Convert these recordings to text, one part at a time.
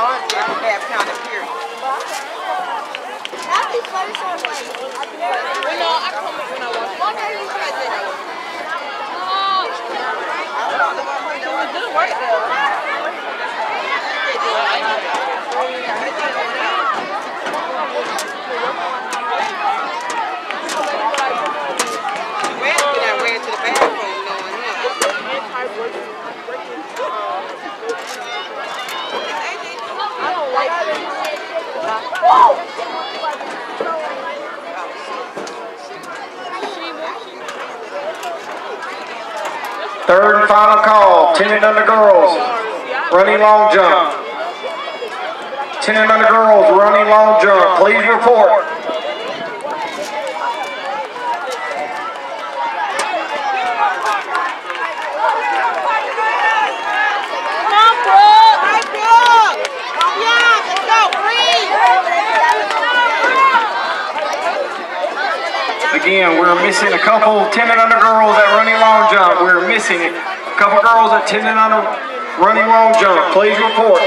half-pound period. Third and final call, 10 and under girls, running long jump. 10 and under girls, running long jump. Please report. Again, we're missing a couple 10 and under girls at running long jump. We're missing a couple girls at 10 and under running long jump. Please report.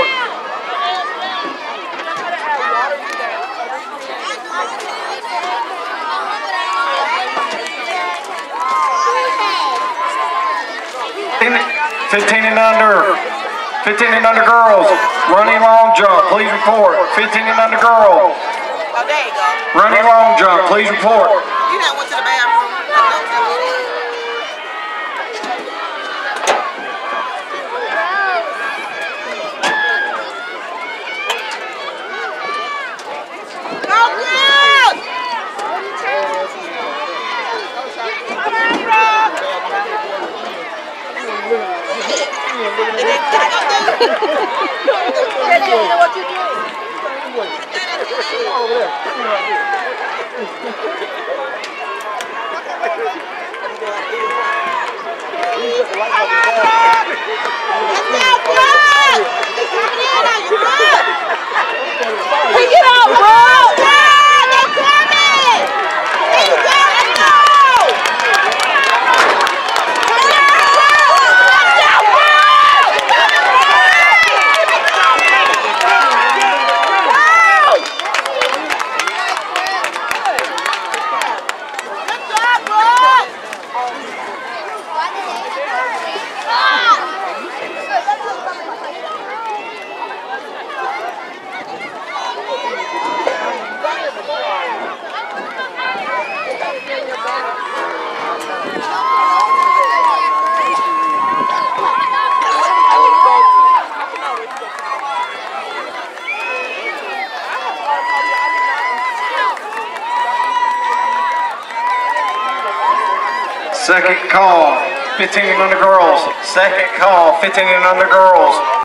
Fifteen and under girls, running long jump, please report. 15 and under girls. Oh, there you go. Running long jump, please report. You done went to the bathroom. What you doing? Over there. Pick it up, bro! They're coming! There you go! Second call, 15 and under girls. Second call, 15 and under girls.